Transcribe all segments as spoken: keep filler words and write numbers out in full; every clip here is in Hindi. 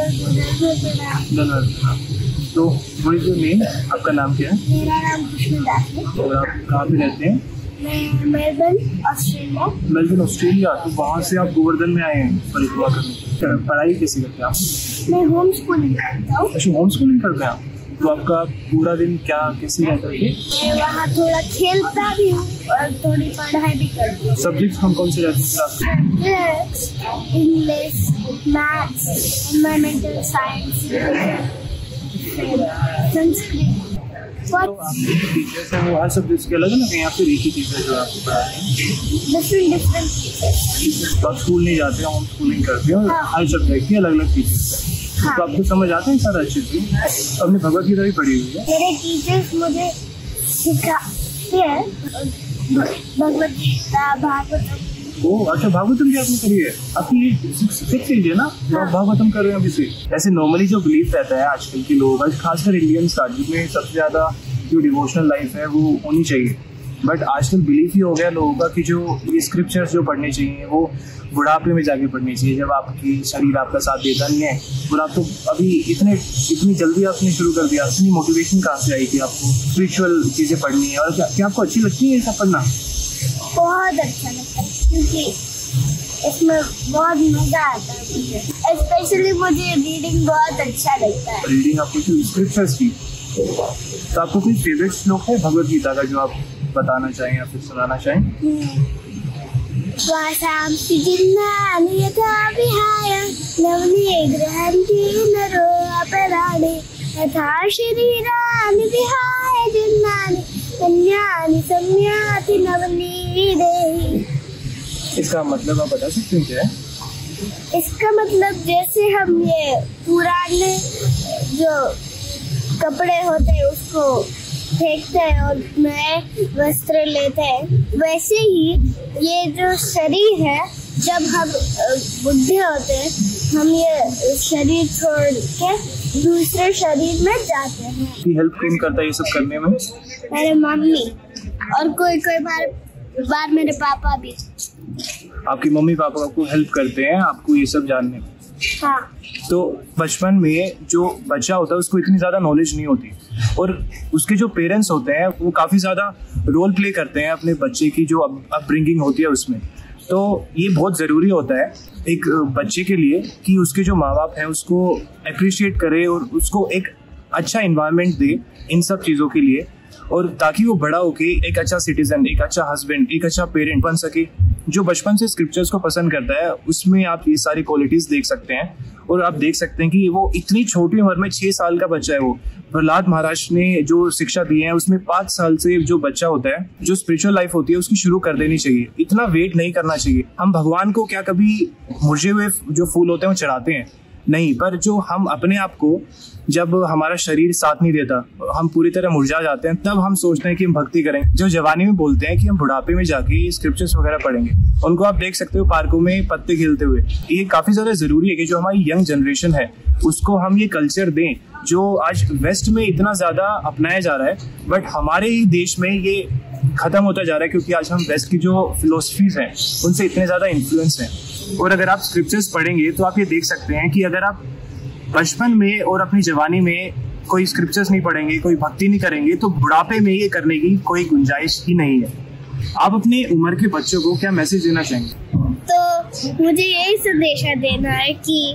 तो व्हाट इज योर नेम? आपका नाम क्या है? मेरा नाम कृष्णदास है। और आप कहाँ पे रहते हैं? मैं मेलबर्न ऑस्ट्रेलिया। Melbourne Australia. तो वहाँ से आप गोवर्धन में आए हैं परिक्रमा करने। पढ़ाई कैसे करते हैं आप? मैं होम स्कूलिंग करता हूँ। अच्छा, होम स्कूलिंग करते हैं आप। तो आपका पूरा दिन क्या कैसे रहता है? मैं वहाँ थोड़ा खेलता भी हूँ और थोड़ी पढ़ाई भी करती हूँ। सब्जेक्ट्स कौन कौन से रहते हैं? English, maths, environmental science, Sanskrit. तो आपके टीचर्स हैं वो हर सब्जेक्ट्स के अलग अलग हैं या फिर एक ही टीचर जो आपको पढ़ाते हैं? Different different teachers. तो आप स्कूल नहीं जाते हैं, होम स्कूलिंग करते हैं और हाँ। हर सब्जेक्ट के अलग अलग टीचर्स हैं। हाँ। तो आपको समझ आता है सारा अच्छे से? तो आपने भगवत गीता भी पढ़ी हुई है? मेरे टीचर्स मुझे सिखाते हैं भगवत गीता, भागवतम। ओ अच्छा, भागवतम भी आपने करी है? आपकी सिक्स एज है ना? हाँ। आप भागवतम कर रहे हैं अभी से। ऐसे नॉर्मली जो बिलीफ रहता है आजकल के लोग, खासकर इंडियंस का, जिसमें सबसे ज्यादा जो डिवोशनल लाइफ है वो होनी चाहिए, बट आजकल बिलीफ ही हो गया लोगों का कि जो ये स्क्रिप्चर्स जो पढ़ने चाहिए वो बुढ़ापे में जाके पढ़नी चाहिए, जब आपकी शरीर आपका साथ देता नहीं है। और आप तो अभी इतने इतनी जल्दी आपने शुरू कर दिया, इतनी मोटिवेशन कहाँ से आई कि आपको स्पिरिचुअल चीज़ें पढ़नी है? और क्या क्या आपको अच्छी लगती है ये सब पढ़ना? बहुत अच्छा लगता है क्योंकि इसमें बहुत मजा आता है मुझे। स्पेशली मुझे रीडिंग बहुत अच्छा लगता है। रीडिंग आपको स्क्रिप्चर्स की। तो आपको कोई फेवरेट श्लोक है भगवत गीता का जो आप बताना चाहें या फिर सुनाना चाहें? वासांसि जिन्नानि यथा विहाय नवनि गृह्णन्ति नरो अपराणे यथा शरीराणि विहाय जिन्नानि अन्यानि संयाति नवनि देहि। इसका मतलब आप बता सकते हैं क्या है? इसका मतलब जैसे हम ये पुराने जो कपड़े होते हैं उसको फेंकते हैं और नए वस्त्र लेते हैं, वैसे ही ये जो शरीर है, जब हम बुढ़े होते हैं हम ये शरीर छोड़ के दूसरे शरीर में जाते हैं। हेल्प कौन करता है ये सब करने में? मेरे मम्मी और कोई कोई बार बार मेरे पापा भी। आपकी मम्मी पापा आपको हेल्प करते हैं आपको ये सब जानने में? हाँ। तो बचपन में जो बच्चा होता है उसको इतनी ज़्यादा नॉलेज नहीं होती और उसके जो पेरेंट्स होते हैं वो काफ़ी ज़्यादा रोल प्ले करते हैं अपने बच्चे की जो अपब्रिंगिंग होती है उसमें। तो ये बहुत ज़रूरी होता है एक बच्चे के लिए कि उसके जो माँ बाप हैं उसको अप्रिशिएट करे और उसको एक अच्छा इन्वायरमेंट दे इन सब चीज़ों के लिए, और ताकि वो बड़ा होके एक अच्छा सिटीजन, एक अच्छा हस्बैंड, एक अच्छा पेरेंट बन सके। जो बचपन से स्क्रिप्चर्स को पसंद करता है उसमें आप ये सारी क्वालिटीज देख सकते हैं। और आप देख सकते हैं कि वो इतनी छोटी उम्र में छः साल का बच्चा है। वो प्रहलाद महाराज ने जो शिक्षा दी है उसमें पाँच साल से जो बच्चा होता है जो स्पिरिचुअल लाइफ होती है उसकी शुरू कर देनी चाहिए। इतना वेट नहीं करना चाहिए। हम भगवान को क्या कभी मुरझे हुए जो फूल होते हैं वो चढ़ाते हैं? नहीं, पर जो हम अपने आप को, जब हमारा शरीर साथ नहीं देता, हम पूरी तरह मुरझा जाते हैं, तब हम सोचते हैं कि हम भक्ति करें। जो जवानी में बोलते हैं कि हम बुढ़ापे में जाके स्क्रिप्चर्स वगैरह पढ़ेंगे, उनको आप देख सकते हो पार्कों में पत्ते खिलते हुए। ये काफी ज्यादा जरूरी है कि जो हमारी यंग जनरेशन है उसको हम ये कल्चर दें जो आज वेस्ट में इतना ज्यादा अपनाया जा रहा है, बट हमारे ही देश में ये खत्म होता जा रहा है क्योंकि आज हम वेस्ट की जो फिलोसफीज हैं उनसे इतने ज्यादा इन्फ्लुएंस हैं। और अगर आप स्क्रिप्चर्स पढ़ेंगे तो आप ये देख सकते हैं कि अगर आप बचपन में और अपनी जवानी में कोई स्क्रिप्चर्स नहीं पढ़ेंगे, कोई भक्ति नहीं करेंगे, तो बुढ़ापे में ये करने की कोई गुंजाइश ही नहीं है। आप अपने उम्र के बच्चों को क्या मैसेज देना चाहेंगे? तो मुझे यही संदेश देना है कि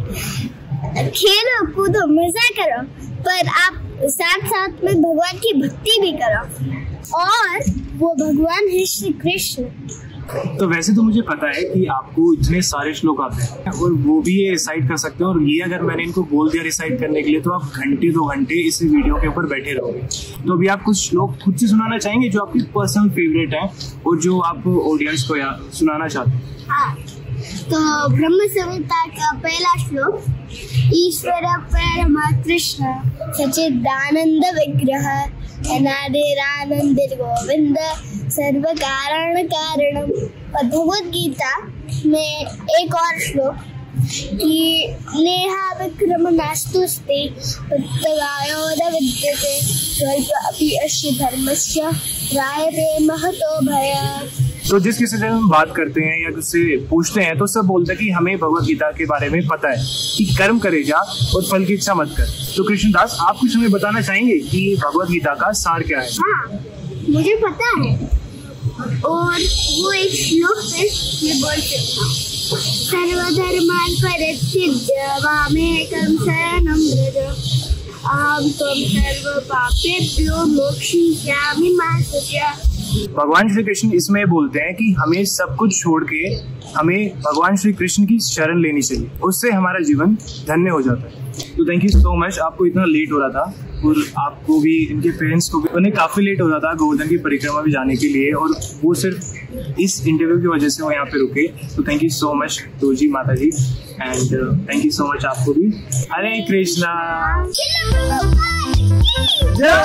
खेलो कूदो मजा करो, पर आप साथ साथ में भगवान की भक्ति भी करो, और वो भगवान है श्री कृष्ण। तो वैसे तो मुझे पता है कि आपको इतने सारे श्लोक आते हैं और वो भी ये रिसाइट कर सकते हैं, और ये अगर मैंने इनको बोल दिया रिसाइट करने के लिए तो आप घंटे दो घंटे इस वीडियो के ऊपर बैठे रहोगे। तो अभी आप कुछ श्लोक खुद से सुनाना चाहेंगे जो आपकी पर्सनल फेवरेट है और जो आप ऑडियंस को सुनाना चाहते हैं? हाँ, तो ब्रह्म संहिता का पहला श्लोक, ईश्वर परम कृष्ण सच्चिदानंद विग्रह अनादिरानंद गोविंद सर्व कारण कारणम। और भगवद गीता में एक और श्लोक कि नेहा विक्रम नास्तुस्ते प्रत्यगायोद विद्यते स्वल्प अपि अस्य धर्मस्य रायते महतो भय। तो जिस किसी से हम बात करते हैं या उससे पूछते हैं तो सब बोलता है कि हमें भगवत गीता के बारे में पता है कि कर्म करे जा और फल की इच्छा मत कर। तो कृष्णदास, आप कुछ हमें बताना चाहेंगे कि भगवत गीता का सार क्या है? हाँ, मुझे पता है और वो एक श्लोक पे मैं बोल सकता हूँ। सर्वधर्मान् परित्यज्य मामेकं शरणं व्रज अहं त्वं सर्वपापेभ्यो मोक्षयिष्यामि मा शुचः। भगवान श्री कृष्ण इसमें बोलते हैं कि हमें सब कुछ छोड़ के हमें भगवान श्री कृष्ण की शरण लेनी चाहिए, उससे हमारा जीवन धन्य हो जाता है। तो थैंक यू सो मच। आपको इतना लेट हो रहा था और आपको भी, इनके पेरेंट्स को भी, उन्हें काफ़ी लेट हो रहा था गोवर्धन की परिक्रमा में जाने के लिए, और वो सिर्फ इस इंटरव्यू की वजह से वो यहाँ पे रुके। तो thank you so much Tulji माता ji, and thank you so much आपको भी। हरे कृष्णा।